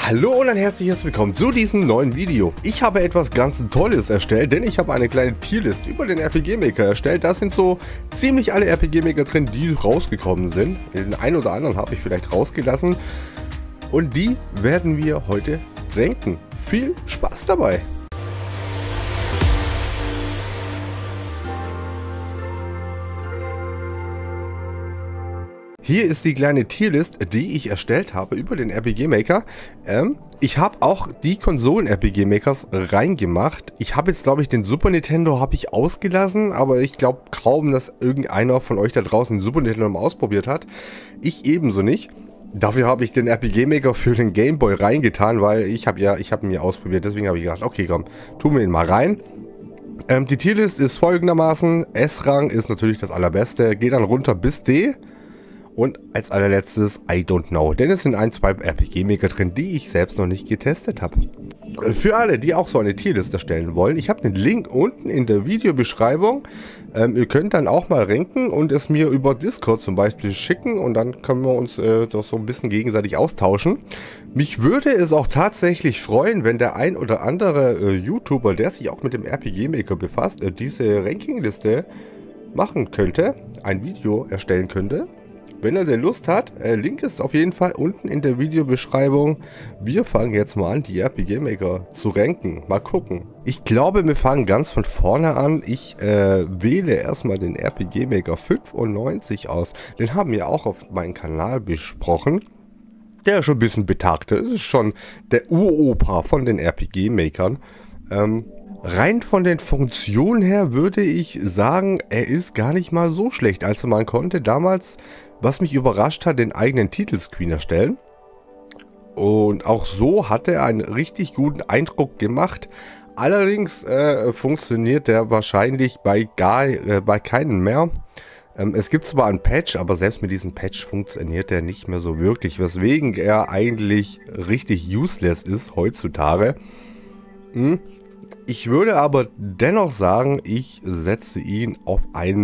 Hallo und ein herzliches Willkommen zu diesem neuen Video. Ich habe etwas ganz Tolles erstellt, denn ich habe eine kleine Tierlist über den RPG Maker erstellt. Da sind so ziemlich alle RPG Maker drin, die rausgekommen sind. Den einen oder anderen habe ich vielleicht rausgelassen. Und die werden wir heute ranken. Viel Spaß dabei! Hier ist die kleine Tierlist, die ich erstellt habe über den RPG Maker. Ich habe auch die Konsolen-RPG Makers reingemacht. Ich habe jetzt, glaube ich, den Super Nintendo habe ich ausgelassen, aber ich glaube kaum, dass irgendeiner von euch da draußen den Super Nintendo mal ausprobiert hat. Ich ebenso nicht. Dafür habe ich den RPG Maker für den Game Boy reingetan, weil ich habe ihn ja ausprobiert. Deswegen habe ich gedacht, okay, komm, tun wir ihn mal rein. Die Tierlist ist folgendermaßen. S-Rang ist natürlich das allerbeste, geht dann runter bis D. Und als allerletztes I don't know, denn es sind zwei RPG Maker drin, die ich selbst noch nicht getestet habe. Für alle, die auch so eine Tierliste erstellen wollen, ich habe den Link unten in der Videobeschreibung. Ihr könnt dann auch mal ranken und es mir über Discord zum Beispiel schicken und dann können wir uns doch so ein bisschen gegenseitig austauschen. Mich würde es auch tatsächlich freuen, wenn der ein oder andere YouTuber, der sich auch mit dem RPG Maker befasst, diese Rankingliste machen könnte, ein Video erstellen könnte. Wenn er denn Lust hat, Link ist auf jeden Fall unten in der Videobeschreibung. Wir fangen jetzt mal an, die RPG Maker zu ranken. Mal gucken. Ich glaube, wir fangen ganz von vorne an. Ich wähle erstmal den RPG Maker 95 aus. Den haben wir auch auf meinem Kanal besprochen. Der ist schon ein bisschen betagter. Das ist schon der Uropa von den RPG Makern. Rein von den Funktionen her würde ich sagen, er ist gar nicht mal so schlecht. Also man konnte damals, was mich überrascht hat, den eigenen Titelscreen erstellen. Und auch so hat er einen richtig guten Eindruck gemacht. Allerdings funktioniert der wahrscheinlich bei keinem mehr. Es gibt zwar einen Patch, aber selbst mit diesem Patch funktioniert er nicht mehr so wirklich. Weswegen er eigentlich richtig useless ist heutzutage. Ich würde aber dennoch sagen, ich setze ihn auf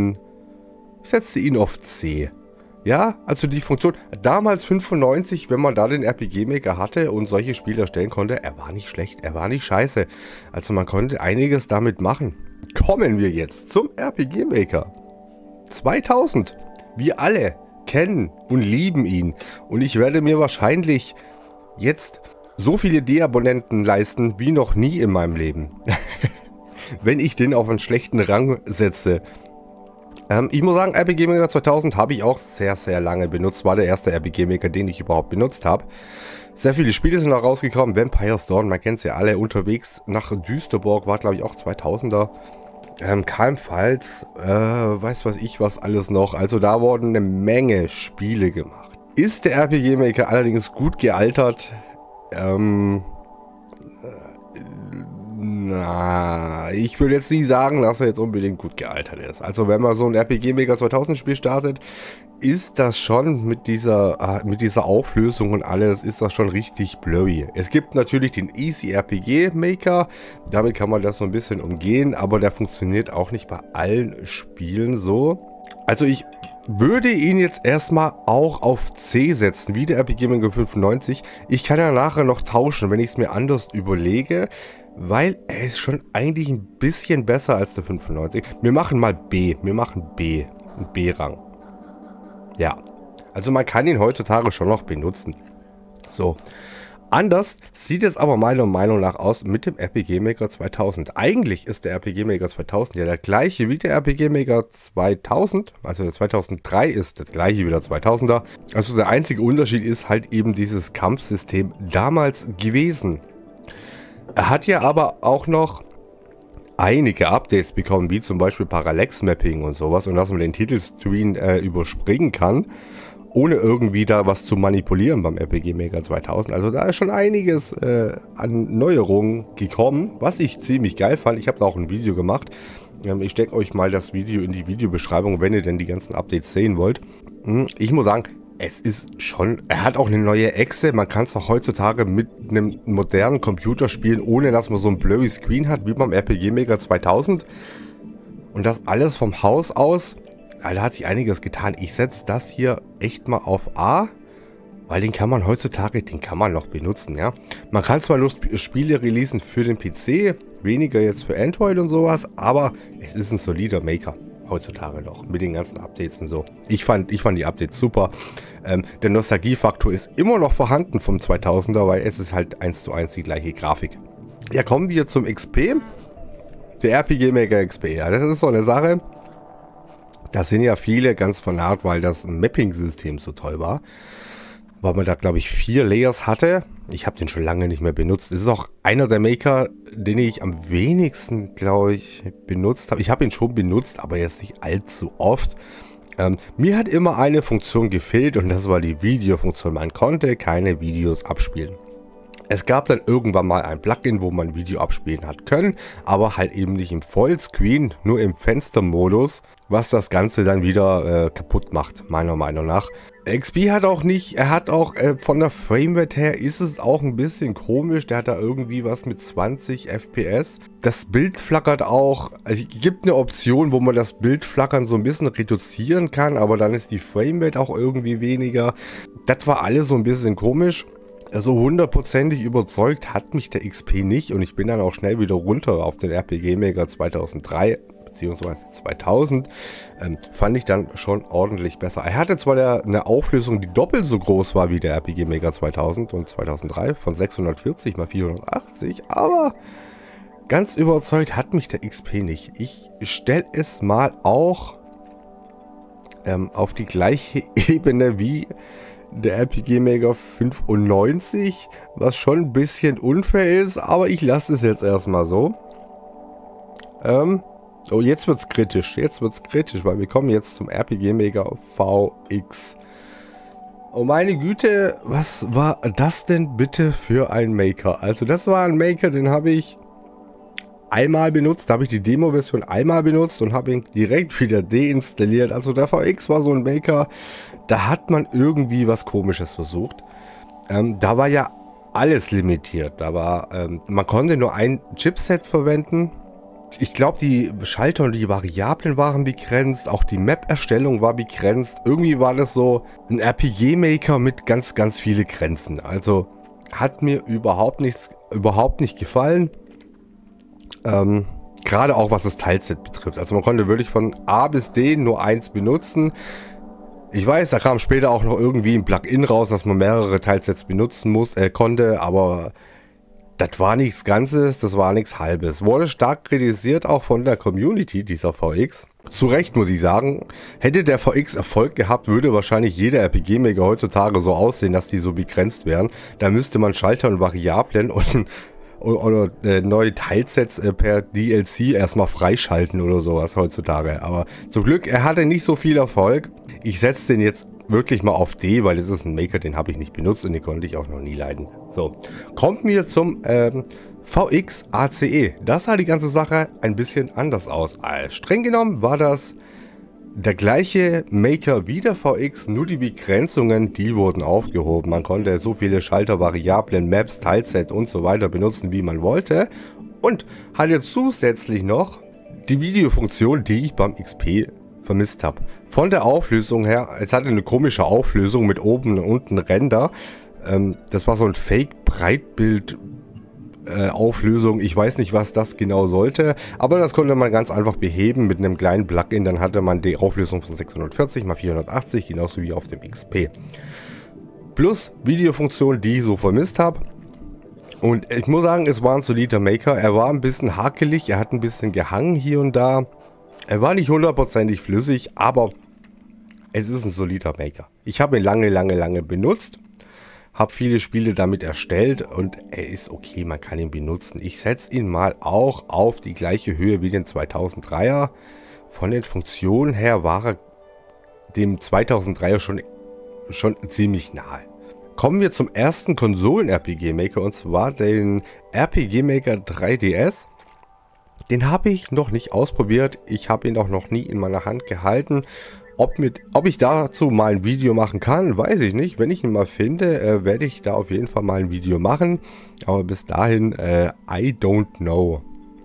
C. Ja, also die Funktion, damals 95, wenn man da den RPG Maker hatte und solche Spiele erstellen konnte, er war nicht schlecht, er war nicht scheiße. Also man konnte einiges damit machen. Kommen wir jetzt zum RPG Maker 2000. Wir alle kennen und lieben ihn. Und ich werde mir wahrscheinlich jetzt so viele D-Abonnenten leisten wie noch nie in meinem Leben. Wenn ich den auf einen schlechten Rang setze. Ich muss sagen, RPG Maker 2000 habe ich auch sehr, sehr lange benutzt. War der erste RPG Maker, den ich überhaupt benutzt habe. Sehr viele Spiele sind auch rausgekommen. Vampire's Dawn, man kennt es ja alle. Unterwegs nach Düsterborg war, glaube ich, auch 2000er. Keinesfalls, weiß ich was alles noch. Also da wurden eine Menge Spiele gemacht. Ist der RPG Maker allerdings gut gealtert? Ich will jetzt nicht sagen, dass er jetzt unbedingt gut gealtert ist. Also wenn man so ein RPG Maker 2000 Spiel startet, ist das schon mit dieser Auflösung und alles, ist das schon richtig blurry. Es gibt natürlich den Easy RPG Maker, damit kann man das so ein bisschen umgehen, aber der funktioniert auch nicht bei allen Spielen so. Also ich würde ihn jetzt erstmal auch auf C setzen, wie der RPG Maker 95. Ich kann ja nachher noch tauschen, wenn ich es mir anders überlege, weil er ist schon eigentlich ein bisschen besser als der 95. Wir machen mal B, einen B-Rang. Ja, also man kann ihn heutzutage schon noch benutzen. So. Anders sieht es aber meiner Meinung nach aus mit dem RPG Maker 2000. Eigentlich ist der RPG Maker 2000 ja der gleiche wie der RPG Maker 2000. Also der 2003 ist das gleiche wie der 2000er. Also der einzige Unterschied ist halt eben dieses Kampfsystem damals gewesen. Er hat ja aber auch noch einige Updates bekommen, wie zum Beispiel Parallax Mapping und sowas. Und dass man den Titelscreen überspringen kann, ohne irgendwie da was zu manipulieren beim RPG Maker 2000. Also da ist schon einiges an Neuerungen gekommen, was ich ziemlich geil fand. Ich habe da auch ein Video gemacht. Ich stecke euch mal das Video in die Videobeschreibung, wenn ihr denn die ganzen Updates sehen wollt. Ich muss sagen, es ist schon, er hat auch eine neue Echse. Man kann es auch heutzutage mit einem modernen Computer spielen, ohne dass man so ein blurry Screen hat, wie beim RPG Maker 2000. Und das alles vom Haus aus. Da hat sich einiges getan. Ich setze das hier echt mal auf A. weil den kann man heutzutage, den kann man noch benutzen, ja. Man kann zwar nur Spiele releasen für den PC, weniger jetzt für Android und sowas, aber es ist ein solider Maker heutzutage noch, mit den ganzen Updates und so. Ich fand die Updates super. Der Nostalgiefaktor ist immer noch vorhanden vom 2000er, weil es ist halt 1:1 die gleiche Grafik. Ja, kommen wir zum XP. Der RPG Maker XP, ja, das ist so eine Sache. Da sind ja viele ganz fanat, weil das Mapping-System so toll war. Weil man da, glaube ich, 4 Layers hatte. Ich habe den schon lange nicht mehr benutzt. Das ist auch einer der Maker, den ich am wenigsten, glaube ich, benutzt habe. Ich habe ihn schon benutzt, aber jetzt nicht allzu oft. Mir hat immer eine Funktion gefehlt und das war die Videofunktion. Man konnte keine Videos abspielen. Es gab dann irgendwann mal ein Plugin, wo man Video abspielen hat können, aber halt eben nicht im Vollscreen, nur im Fenstermodus, was das Ganze dann wieder kaputt macht, meiner Meinung nach. XP hat auch nicht, er hat auch von der Framerate her ist es auch ein bisschen komisch, der hat da irgendwie was mit 20 FPS. Das Bild flackert auch, also es gibt eine Option, wo man das Bildflackern so ein bisschen reduzieren kann, aber dann ist die Framerate auch irgendwie weniger. Das war alles so ein bisschen komisch. Also hundertprozentig überzeugt hat mich der XP nicht und ich bin dann auch schnell wieder runter auf den RPG Maker 2003 bzw. 2000. Fand ich dann schon ordentlich besser. Er hatte zwar eine Auflösung, die doppelt so groß war wie der RPG Maker 2000 und 2003 von 640 x 480, aber ganz überzeugt hat mich der XP nicht. Ich stelle es mal auch auf die gleiche Ebene wie der RPG Maker 95, was schon ein bisschen unfair ist, aber ich lasse es jetzt erstmal so. Oh, jetzt wird's kritisch, weil wir kommen jetzt zum RPG Maker VX. Oh meine Güte, was war das denn bitte für ein Maker? Also das war ein Maker, den habe ich einmal benutzt, da habe ich die Demo-Version einmal benutzt und habe ihn direkt wieder deinstalliert. Also der VX war so ein Maker, da hat man irgendwie was Komisches versucht. Da war ja alles limitiert. Da war, man konnte nur ein Chipset verwenden. Ich glaube, die Schalter und die Variablen waren begrenzt, auch die Map-Erstellung war begrenzt. Irgendwie war das so ein RPG-Maker mit ganz, ganz viele Grenzen. Also hat mir überhaupt nicht gefallen. Gerade auch was das Teilset betrifft. Also man konnte wirklich von A bis D nur eins benutzen. Ich weiß, da kam später auch noch irgendwie ein Plugin raus, dass man mehrere Teilsets benutzen konnte, aber das war nichts Ganzes, das war nichts Halbes. Wurde stark kritisiert auch von der Community, dieser VX. Zu Recht muss ich sagen, hätte der VX Erfolg gehabt, würde wahrscheinlich jeder RPG-Maker heutzutage so aussehen, dass die so begrenzt wären. Da müsste man Schalter und Variablen oder neue Teilsets per DLC erstmal freischalten oder sowas heutzutage. Aber zum Glück, er hatte nicht so viel Erfolg. Ich setze den jetzt wirklich mal auf D, weil das ist ein Maker, den habe ich nicht benutzt und den konnte ich auch noch nie leiden. So, kommt mir zum VX ACE. Das sah die ganze Sache ein bisschen anders aus. Streng genommen war das der gleiche Maker wie der VX, nur die Begrenzungen, die wurden aufgehoben. Man konnte so viele Schalter, Variablen, Maps, Teilset und so weiter benutzen, wie man wollte. Und hatte zusätzlich noch die Videofunktion, die ich beim XP vermisst habe. Von der Auflösung her, es hatte eine komische Auflösung mit oben und unten Ränder. Das war so ein Fake-Breitbild Auflösung. Ich weiß nicht, was das genau sollte, aber das konnte man ganz einfach beheben mit einem kleinen Plugin. Dann hatte man die Auflösung von 640 x 480, genauso wie auf dem XP. Plus Videofunktion, die ich so vermisst habe. Und ich muss sagen, es war ein solider Maker. Er war ein bisschen hakelig, er hat ein bisschen gehangen hier und da. Er war nicht hundertprozentig flüssig, aber es ist ein solider Maker. Ich habe ihn lange benutzt. Habe viele Spiele damit erstellt und er ist okay, man kann ihn benutzen. Ich setze ihn mal auch auf die gleiche Höhe wie den 2003er. Von den Funktionen her war er dem 2003er schon ziemlich nahe. Kommen wir zum ersten Konsolen-RPG-Maker und zwar den RPG-Maker 3DS. Den habe ich noch nicht ausprobiert, ich habe ihn auch noch nie in meiner Hand gehalten. Ob ich dazu mal ein Video machen kann, weiß ich nicht. Wenn ich ihn mal finde, werde ich da auf jeden Fall mal ein Video machen. Aber bis dahin, I don't know.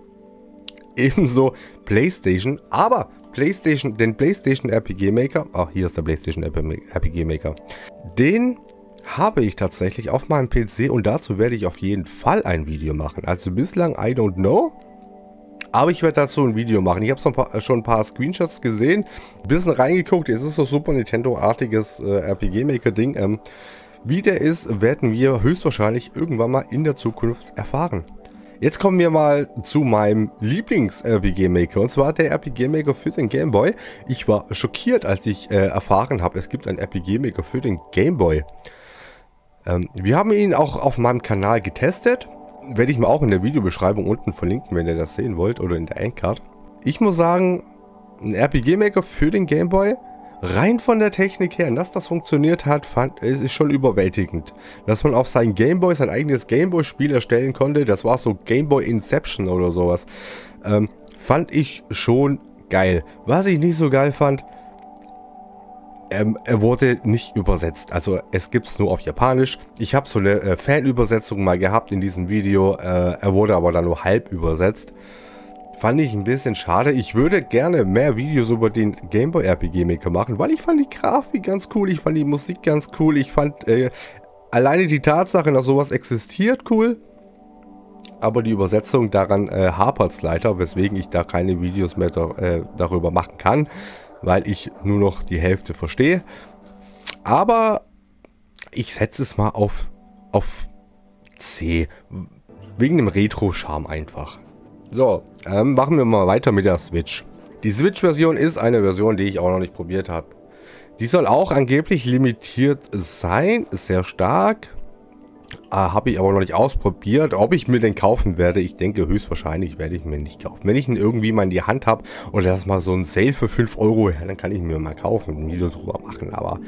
Ebenso PlayStation, aber den PlayStation RPG Maker, ach hier ist der PlayStation RPG Maker, den habe ich tatsächlich auf meinem PC und dazu werde ich auf jeden Fall ein Video machen. Also bislang I don't know, aber ich werde dazu ein Video machen. Ich habe schon ein paar Screenshots gesehen, ein bisschen reingeguckt. Es ist so Super Nintendo-artiges RPG-Maker-Ding. Wie der ist, werden wir höchstwahrscheinlich irgendwann mal in der Zukunft erfahren. Jetzt kommen wir mal zu meinem Lieblings-RPG-Maker, und zwar der RPG-Maker für den Game Boy. Ich war schockiert, als ich erfahren habe, es gibt einen RPG-Maker für den Game Boy. Wir haben ihn auch auf meinem Kanal getestet. Werde ich mir auch in der Videobeschreibung unten verlinken, wenn ihr das sehen wollt, oder in der Endcard. Ich muss sagen, ein RPG-Maker für den Game Boy, rein von der Technik her, dass das funktioniert hat, ist schon überwältigend. Dass man auf sein Game Boy sein eigenes Game Boy Spiel erstellen konnte, das war so Game Boy Inception oder sowas, fand ich schon geil. Was ich nicht so geil fand, er wurde nicht übersetzt, also es gibt es nur auf Japanisch. Ich habe so eine Fanübersetzung mal gehabt in diesem Video, er wurde aber dann nur halb übersetzt. Fand ich ein bisschen schade. Ich würde gerne mehr Videos über den Game Boy RPG Maker machen, weil ich fand die Grafik ganz cool, ich fand die Musik ganz cool, ich fand alleine die Tatsache, dass sowas existiert, cool. Aber die Übersetzung, daran hapert es leider, weswegen ich da keine Videos mehr darüber machen kann, weil ich nur noch die Hälfte verstehe. Aber ich setze es mal auf C, wegen dem Retro-Charme einfach. So, machen wir mal weiter mit der Switch. Die Switch-Version ist eine Version, die ich auch noch nicht probiert habe. Die soll auch angeblich limitiert sein, ist sehr stark. Habe ich aber noch nicht ausprobiert. Ob ich mir den kaufen werde, ich denke höchstwahrscheinlich werde ich mir nicht kaufen. Wenn ich ihn irgendwie mal in die Hand habe oder das ist mal so ein Sale für 5 Euro, ja, dann kann ich ihn mir mal kaufen und ein Video drüber machen. Aber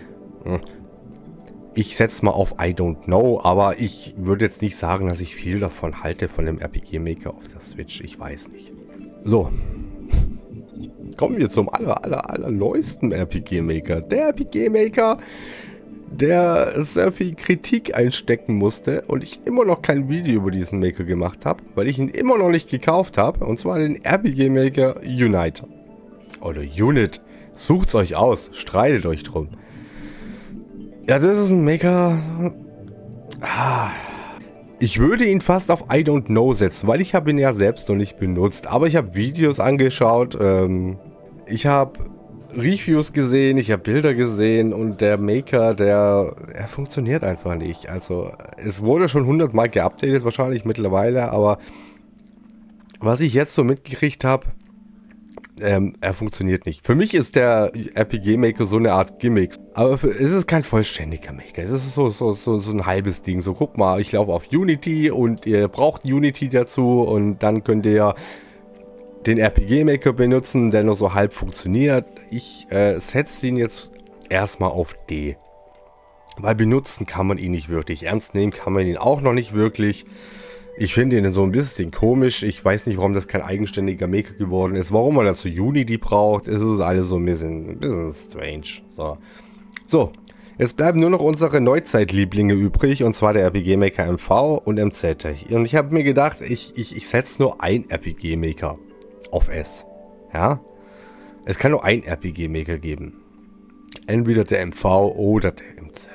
ich setze mal auf I don't know, aber ich würde jetzt nicht sagen, dass ich viel davon halte, von dem RPG Maker auf der Switch. Ich weiß nicht. So. Kommen wir zum aller neuesten RPG Maker. Der RPG Maker, der sehr viel Kritik einstecken musste und ich immer noch kein Video über diesen Maker gemacht habe, weil ich ihn immer noch nicht gekauft habe. Und zwar den RPG Maker Unite. Oder Unit. Sucht's euch aus. Streitet euch drum. Ja, das ist ein Maker. Ich würde ihn fast auf I don't know setzen, weil ich habe ihn ja selbst noch nicht benutzt. Aber ich habe Videos angeschaut, ich habe Reviews gesehen, ich habe Bilder gesehen und der Maker, er funktioniert einfach nicht. Also es wurde schon 100 Mal geupdatet wahrscheinlich mittlerweile, aber was ich jetzt so mitgekriegt habe, er funktioniert nicht. Für mich ist der RPG Maker so eine Art Gimmick. Aber es ist kein vollständiger Maker. Es ist so ein halbes Ding. So, guck mal, ich laufe auf Unity und ihr braucht Unity dazu und dann könnt ihr den RPG Maker benutzen, der nur so halb funktioniert. Ich setze ihn jetzt erstmal auf D. Weil benutzen kann man ihn nicht wirklich. Ernst nehmen kann man ihn auch noch nicht wirklich. Ich finde ihn so ein bisschen komisch. Ich weiß nicht, warum das kein eigenständiger Maker geworden ist. Warum man dazu Unity braucht. Es ist alles so ein bisschen strange. So, jetzt bleiben nur noch unsere Neuzeit-Lieblinge übrig. Und zwar der RPG Maker MV und MZ. Und ich habe mir gedacht, ich setze nur ein RPG Maker auf S. Ja? Es kann nur ein RPG Maker geben. Entweder der MV oder der MZ.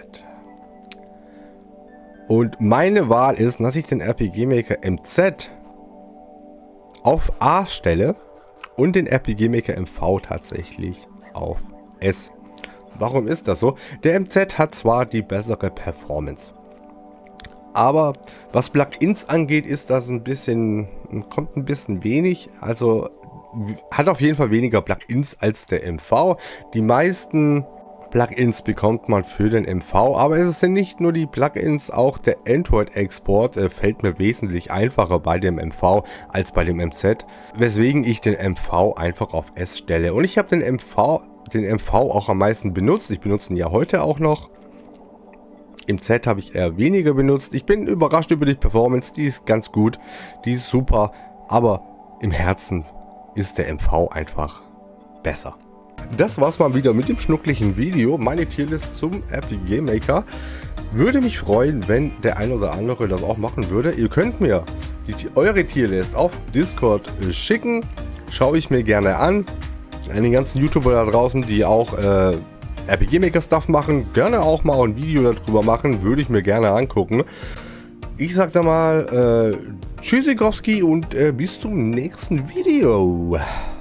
Und meine Wahl ist, dass ich den RPG Maker MZ auf A stelle und den RPG Maker MV tatsächlich auf S. Warum ist das so? Der MZ hat zwar die bessere Performance, aber was Plugins angeht, ist das kommt ein bisschen wenig. Also hat auf jeden Fall weniger Plugins als der MV. Die meisten Plugins bekommt man für den MV, aber es sind nicht nur die Plugins, auch der Android-Export fällt mir wesentlich einfacher bei dem MV als bei dem MZ, weswegen ich den MV einfach auf S stelle. Und ich habe den MV auch am meisten benutzt, ich benutze ihn ja heute auch noch. Im Z habe ich eher weniger benutzt. Ich bin überrascht über die Performance, die ist ganz gut, die ist super, aber im Herzen ist der MV einfach besser. Das war's mal wieder mit dem schnucklichen Video, meine Tierlist zum RPG Maker. Würde mich freuen, wenn der ein oder andere das auch machen würde. Ihr könnt mir eure Tierlist auf Discord schicken, schaue ich mir gerne an. An den ganzen YouTuber da draußen, die auch RPG Maker Stuff machen. Gerne auch mal ein Video darüber machen. Würde ich mir gerne angucken. Ich sag da mal Tschüssikowski und bis zum nächsten Video.